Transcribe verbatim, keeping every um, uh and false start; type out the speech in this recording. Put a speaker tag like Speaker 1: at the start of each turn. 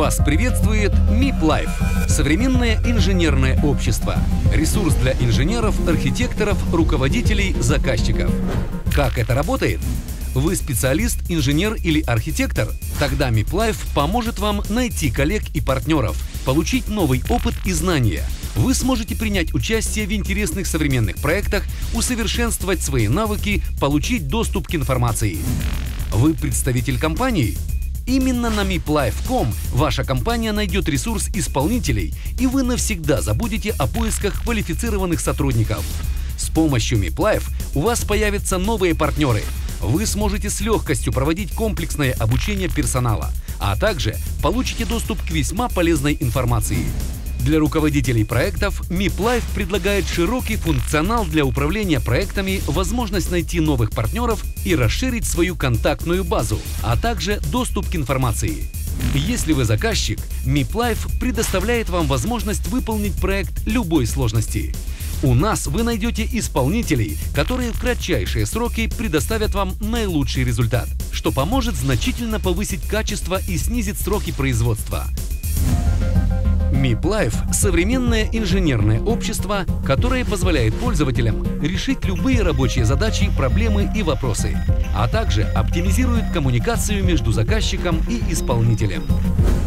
Speaker 1: Вас приветствует MIPLife – современное инженерное общество. Ресурс для инженеров, архитекторов, руководителей, заказчиков. Как это работает? Вы специалист, инженер или архитектор? Тогда MIPLife поможет вам найти коллег и партнеров, получить новый опыт и знания. Вы сможете принять участие в интересных современных проектах, усовершенствовать свои навыки, получить доступ к информации. Вы представитель компании? Именно на MIPLife точка ком ваша компания найдет ресурс исполнителей, и вы навсегда забудете о поисках квалифицированных сотрудников. С помощью MIPLife у вас появятся новые партнеры. Вы сможете с легкостью проводить комплексное обучение персонала, а также получите доступ к весьма полезной информации. Для руководителей проектов MIPLife предлагает широкий функционал для управления проектами, возможность найти новых партнеров и расширить свою контактную базу, а также доступ к информации. Если вы заказчик, MIPLife предоставляет вам возможность выполнить проект любой сложности. У нас вы найдете исполнителей, которые в кратчайшие сроки предоставят вам наилучший результат, что поможет значительно повысить качество и снизить сроки производства. MIPLife – современное инженерное общество, которое позволяет пользователям решить любые рабочие задачи, проблемы и вопросы, а также оптимизирует коммуникацию между заказчиком и исполнителем.